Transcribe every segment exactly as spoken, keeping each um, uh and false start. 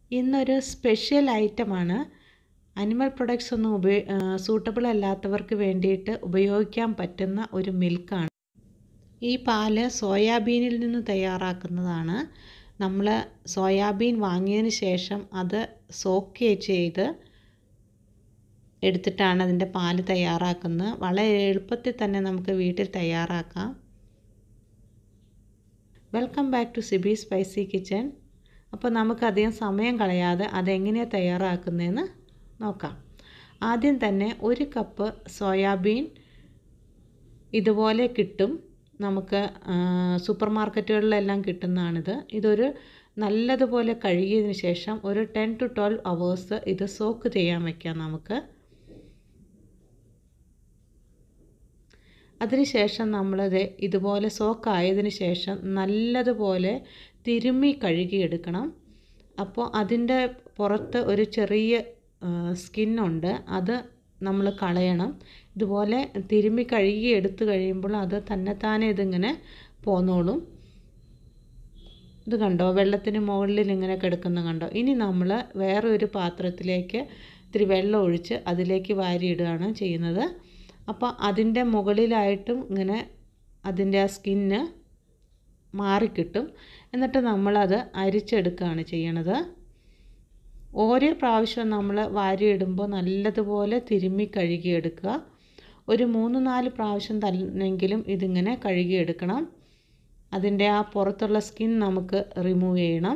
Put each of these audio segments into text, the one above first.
ഇന്നൊരു സ്പെഷ്യൽ ഐറ്റമാണ്. Animal products ഒന്നും ഉപയോ സൂട്ടബിൾ അല്ലാത്തവർക്ക് വേണ്ടിയിട്ട് ഉപയോഗിക്കാൻ പറ്റുന്ന ഒരു മിൽക്കാണ്. ഈ പാല് സോയാബീനിൽ നിന്ന് തയ്യാറാക്കുന്നതാണ്. നമ്മൾ സോയാബീൻ വാങ്ങിയതിന് ശേഷം അത് സോക്ക് ചെയ്ത് എടുത്തിട്ടാണ് അതിൻ്റെ പാല് തയ്യാറാക്കുന്നത്. വളരെ എളുപ്പത്തിൽ തന്നെ നമുക്ക് വീട്ടിൽ തയ്യാറാക്കാം. Welcome back to CB spicy kitchen. അപ്പോൾ നമുക്കധികം സമയം കളയാതെ അതെങ്ങനെയാണ് തയ്യാറാക്കുന്നതെന്ന് നോക്കാം. ആദ്യം തന്നെ ഒരു കപ്പ് സോയാബീൻ ഇതുപോലെ കിട്ടും. നമുക്ക് സൂപ്പർ മാർക്കറ്റുകളിലെല്ലാം കിട്ടുന്നതാണിത്. ഇതൊരു നല്ലതുപോലെ കഴുകിയതിന് ശേഷം ഒരു ടെൻ ടു ട്വൽവ് അവേഴ്സ് ഇത് സോക്ക് ചെയ്യാൻ വയ്ക്കാം നമുക്ക്. അതിനുശേഷം നമ്മളത് ഇതുപോലെ സോക്കായതിന് ശേഷം നല്ലതുപോലെ തിരുമ്മി കഴുകിയെടുക്കണം. അപ്പോൾ അതിൻ്റെ പുറത്ത് ഒരു ചെറിയ സ്കിന്നുണ്ട്, അത് നമ്മൾ കളയണം. ഇതുപോലെ തിരുമ്മി കഴുകി എടുത്തു കഴിയുമ്പോൾ അത് തന്നെത്താനെ ഇതിങ്ങനെ പോന്നോളും. ഇത് കണ്ടോ, വെള്ളത്തിന് മുകളിൽ ഇങ്ങനെ കിടക്കുന്ന കണ്ടോ. ഇനി നമ്മൾ വേറെ ഒരു പാത്രത്തിലേക്ക് ഇത്തിരി വെള്ളം ഒഴിച്ച് അതിലേക്ക് വാരിയിടുകയാണ് ചെയ്യുന്നത്. അപ്പോൾ അതിൻ്റെ മുകളിലായിട്ടും ഇങ്ങനെ അതിൻ്റെ ആ സ്കിന്ന് മാറിക്കിട്ടും. എന്നിട്ട് നമ്മളത് അരിച്ചെടുക്കുകയാണ് ചെയ്യണത്. ഓരോ പ്രാവശ്യം നമ്മൾ വാരിയിടുമ്പോൾ നല്ലതുപോലെ തിരുമ്മി കഴുകിയെടുക്കുക. ഒരു മൂന്ന് നാല് പ്രാവശ്യം തന്നെങ്കിലും ഇതിങ്ങനെ കഴുകിയെടുക്കണം. അതിൻ്റെ ആ പുറത്തുള്ള സ്കിൻ നമുക്ക് റിമൂവ് ചെയ്യണം.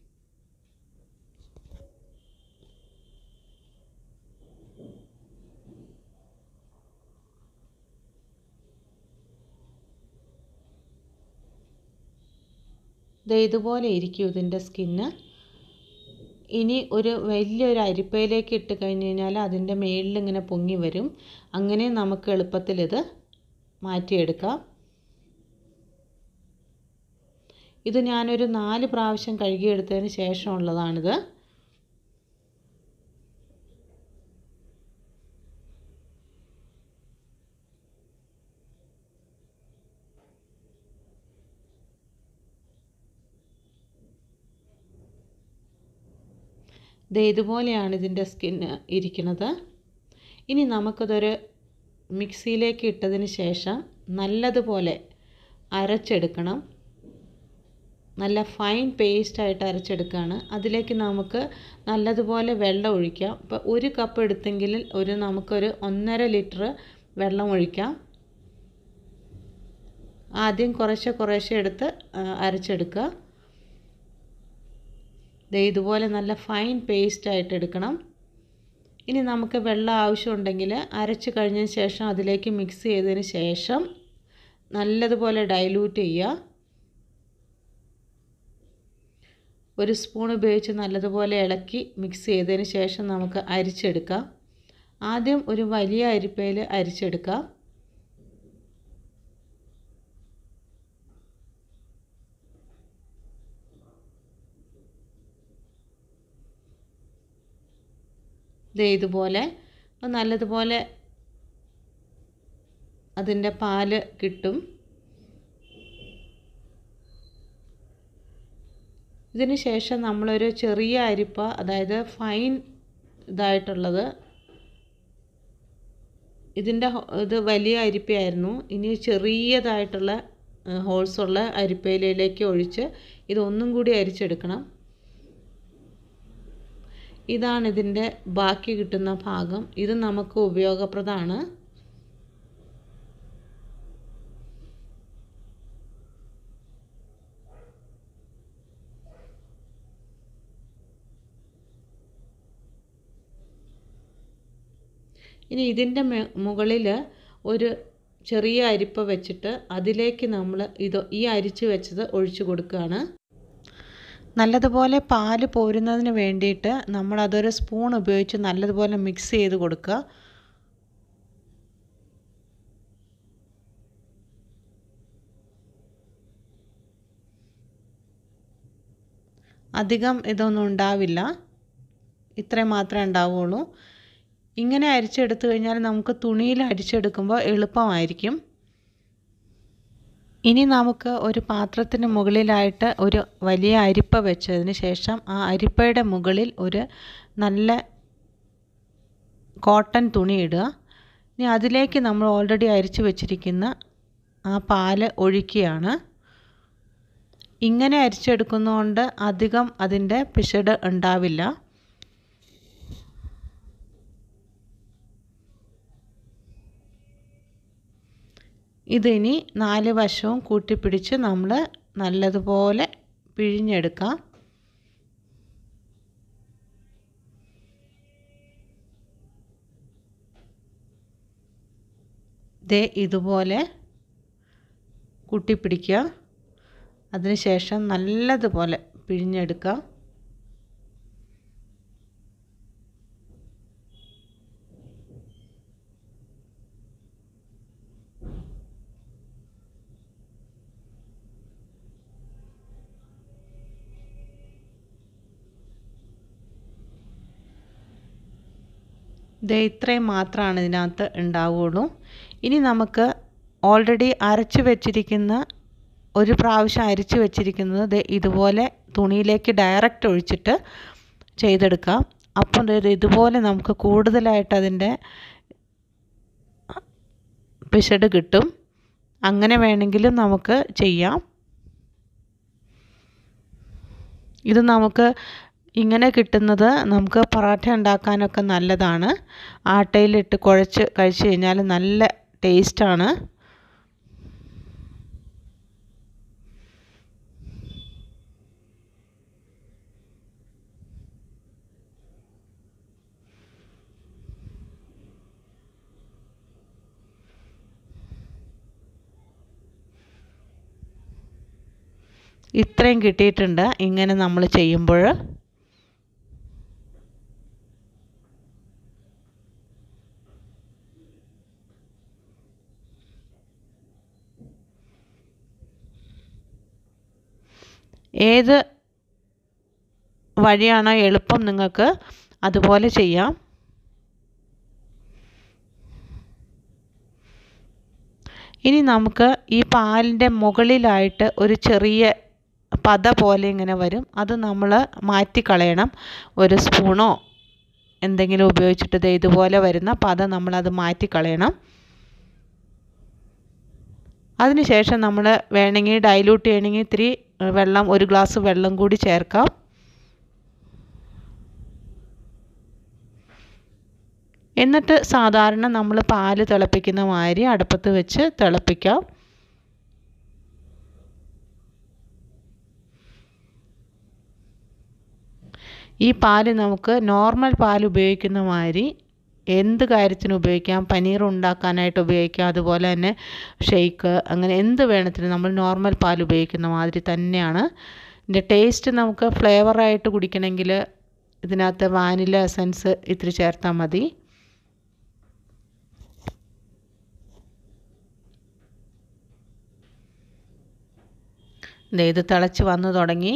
ഇത് ഇതുപോലെ ഇരിക്കും ഇതിൻ്റെ സ്കിന്ന്. ഇനി ഒരു വലിയൊരു അരിപ്പയിലേക്ക് ഇട്ട് കഴിഞ്ഞ് കഴിഞ്ഞാൽ അതിൻ്റെ മേളിൽ ഇങ്ങനെ പൊങ്ങി വരും. അങ്ങനെ നമുക്ക് എളുപ്പത്തിൽ ഇത് മാറ്റിയെടുക്കാം. ഇത് ഞാനൊരു നാല് പ്രാവശ്യം കഴുകിയെടുത്തതിന് ശേഷമുള്ളതാണിത്. ഇത് ഇതുപോലെയാണ് ഇതിൻ്റെ സ്കിന്ന് ഇരിക്കുന്നത്. ഇനി നമുക്കതൊരു മിക്സിയിലേക്ക് ഇട്ടതിന് ശേഷം നല്ലതുപോലെ അരച്ചെടുക്കണം. നല്ല ഫൈൻ പേസ്റ്റായിട്ട് അരച്ചെടുക്കുകയാണ്. അതിലേക്ക് നമുക്ക് നല്ലതുപോലെ വെള്ളം ഒഴിക്കാം. ഇപ്പോൾ ഒരു കപ്പ് എടുത്തെങ്കിൽ ഒരു നമുക്കൊരു ഒന്നര ലിറ്റർ വെള്ളം ഒഴിക്കാം. ആദ്യം കുറേശ്ശെ കുറേശ്ശെ എടുത്ത് അരച്ചെടുക്കുക. ദേ ഇതുപോലെ നല്ല ഫൈൻ പേസ്റ്റായിട്ട് എടുക്കണം. ഇനി നമുക്ക് വെള്ളം ആവശ്യമുണ്ടെങ്കിൽ അരച്ച് കഴിഞ്ഞതിന് ശേഷം അതിലേക്ക് മിക്സ് ചെയ്തതിന് ശേഷം നല്ലതുപോലെ ഡൈല്യൂട്ട് ചെയ്യുക. ഒരു സ്പൂൺ ഉപയോഗിച്ച് നല്ലതുപോലെ ഇളക്കി മിക്സ് ചെയ്തതിന് ശേഷം നമുക്ക് അരിച്ചെടുക്കാം. ആദ്യം ഒരു വലിയ അരിപ്പയിൽ അരിച്ചെടുക്കാം. ദേ ഇതുപോലെ നല്ലതുപോലെ അതിൻ്റെ പാല് കിട്ടും. ഇതിന് ശേഷം നമ്മളൊരു ചെറിയ അരിപ്പ, അതായത് ഫൈൻ ഇതായിട്ടുള്ളത്, ഇതിൻ്റെ ഇത് വലിയ അരിപ്പയായിരുന്നു. ഇനി ചെറിയതായിട്ടുള്ള ഹോൾസുള്ള അരിപ്പയിലേക്ക് ഒഴിച്ച് ഇതൊന്നും കൂടി അരിച്ചെടുക്കണം. ഇതാണ് ഇതിൻ്റെ ബാക്കി കിട്ടുന്ന ഭാഗം. ഇത് നമുക്ക് ഉപയോഗപ്രദമാണ്. ഇനി ഇതിൻ്റെ മുകളിൽ ഒരു ചെറിയ അരിപ്പ വെച്ചിട്ട് അതിലേക്ക് നമ്മൾ ഇത് ഈ അരിച്ച് വെച്ചത് ഒഴിച്ചു കൊടുക്കുകയാണ്. നല്ലതുപോലെ പാല് പോരുന്നതിന് വേണ്ടിയിട്ട് നമ്മളതൊരു സ്പൂൺ ഉപയോഗിച്ച് നല്ലതുപോലെ മിക്സ് ചെയ്ത് കൊടുക്കുക. അധികം ഇതൊന്നും ഉണ്ടാവില്ല, ഇത്രയും മാത്രമേ ഉണ്ടാവുള്ളൂ. ഇങ്ങനെ അരിച്ചെടുത്തു കഴിഞ്ഞാൽ നമുക്ക് തുണിയിൽ അരിച്ചെടുക്കുമ്പോൾ എളുപ്പമായിരിക്കും. ഇനി നമുക്ക് ഒരു പാത്രത്തിന് മുകളിലായിട്ട് ഒരു വലിയ അരിപ്പ വെച്ചതിന് ശേഷം ആ അരിപ്പയുടെ മുകളിൽ ഒരു നല്ല കോട്ടൺ തുണി ഇടുക. ഇനി അതിലേക്ക് നമ്മൾ ഓൾറെഡി അരിച്ചു വെച്ചിരിക്കുന്ന ആ പാല് ഒഴിക്കുകയാണ്. ഇങ്ങനെ അരിച്ചെടുക്കുന്നതുകൊണ്ട് അധികം അതിൻ്റെ പിശട് ഉണ്ടാവില്ല. ഇതിനി നാല് വശവും കൂട്ടിപ്പിടിച്ച് നമ്മൾ നല്ലതുപോലെ പിഴിഞ്ഞെടുക്കാം. ദേ ഇതുപോലെ കൂട്ടിപ്പിടിക്കുക. അതിനുശേഷം നല്ലതുപോലെ പിഴിഞ്ഞെടുക്കുക. ദേ ഇത്രയും മാത്രമാണ് ഇതിനകത്ത് ഉണ്ടാവുകയുള്ളൂ. ഇനി നമുക്ക് ഓൾറെഡി അരച്ച് വെച്ചിരിക്കുന്ന ഒരു പ്രാവശ്യം അരച്ച് വെച്ചിരിക്കുന്നത് ദേ ഇതുപോലെ തുണിയിലേക്ക് ഡയറക്റ്റ് ഒഴിച്ചിട്ട് ചെയ്തെടുക്കാം. അപ്പം ഇതുപോലെ നമുക്ക് കൂടുതലായിട്ട് അതിൻ്റെ പിശട് കിട്ടും. അങ്ങനെ വേണമെങ്കിലും നമുക്ക് ചെയ്യാം. ഇത് നമുക്ക് ഇങ്ങനെ കിട്ടുന്നത് നമുക്ക് പൊറോട്ട ഉണ്ടാക്കാനൊക്കെ നല്ലതാണ്. ആട്ടയിലിട്ട് കുഴച്ച് കഴിച്ച് കഴിഞ്ഞാൽ നല്ല ടേസ്റ്റാണ്. ഇത്രയും കിട്ടിയിട്ടുണ്ട് ഇങ്ങനെ നമ്മൾ ചെയ്യുമ്പോൾ. ഏത് വഴിയാണോ എളുപ്പം നിങ്ങൾക്ക് അതുപോലെ ചെയ്യാം. ഇനി നമുക്ക് ഈ പാലിൻ്റെ മുകളിലായിട്ട് ഒരു ചെറിയ പത പോലെ ഇങ്ങനെ വരും. അത് നമ്മൾ മാറ്റിക്കളയണം. ഒരു സ്പൂണോ എന്തെങ്കിലും ഉപയോഗിച്ചിട്ട് ദേ ഇതുപോലെ വരുന്ന പത നമ്മളത് മാറ്റിക്കളയണം. അതിനുശേഷം നമ്മൾ വേണമെങ്കിൽ ഡൈല്യൂട്ട് ചെയ്യണമെങ്കിൽ ഇത്തിരി വെള്ളം ഒരു ഗ്ലാസ് വെള്ളം കൂടി ചേർക്കാം. എന്നിട്ട് സാധാരണ നമ്മൾ പാല് തിളപ്പിക്കുന്ന മാതിരി അടുപ്പത്ത് വെച്ച് തിളപ്പിക്കാം. ഈ പാല് നമുക്ക് നോർമൽ പാൽ ഉപയോഗിക്കുന്ന മാതിരി എന്ത് കാര്യത്തിന് ഉപയോഗിക്കാം. പനീർ ഉണ്ടാക്കാനായിട്ട് ഉപയോഗിക്കാം. അതുപോലെ തന്നെ ഷെയ്ക്ക് അങ്ങനെ എന്ത് വേണത്തിനും നമ്മൾ നോർമൽ പാൽ ഉപയോഗിക്കുന്ന മാതിരി തന്നെയാണ്. ഇതിൻ്റെ ടേസ്റ്റ് നമുക്ക് ഫ്ലേവറായിട്ട് കുടിക്കണമെങ്കിൽ ഇതിനകത്ത് വാനില എസൻസ് ഇത്തിരി ചേർത്താൽ മതി. ഇത് തിളച്ച് വന്നു തുടങ്ങി.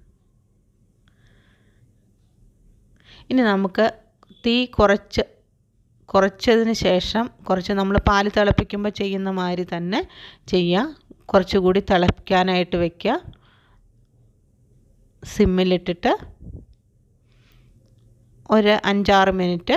ഇനി നമുക്ക് തീ കുറച്ച് കുറച്ചതിന് ശേഷം കുറച്ച് നമ്മൾ പാല് തിളപ്പിക്കുമ്പോൾ ചെയ്യുന്ന മാതിരി തന്നെ ചെയ്യുക. കുറച്ചുകൂടി തിളപ്പിക്കാനായിട്ട് വയ്ക്കുക. സിമ്മിലിട്ടിട്ട് ഒരു അഞ്ചാറ് മിനിറ്റ്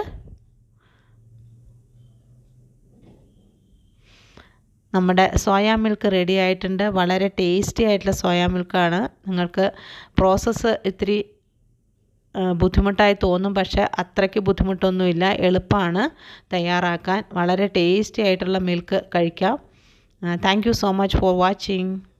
നമ്മുടെ സോയാ മിൽക്ക് റെഡി ആയിട്ടുണ്ട്. വളരെ ടേസ്റ്റി ആയിട്ടുള്ള സോയാ മിൽക്കാണ്. നിങ്ങൾക്ക് പ്രോസസ്സ് ഇത്തിരി ബുദ്ധിമുട്ടായി തോന്നും, പക്ഷേ അത്രയ്ക്ക് ബുദ്ധിമുട്ടൊന്നുമില്ല. എളുപ്പമാണ് തയ്യാറാക്കാൻ. വളരെ ടേസ്റ്റി ആയിട്ടുള്ള മിൽക്ക് കഴിക്കാം. Thank you so much for watching.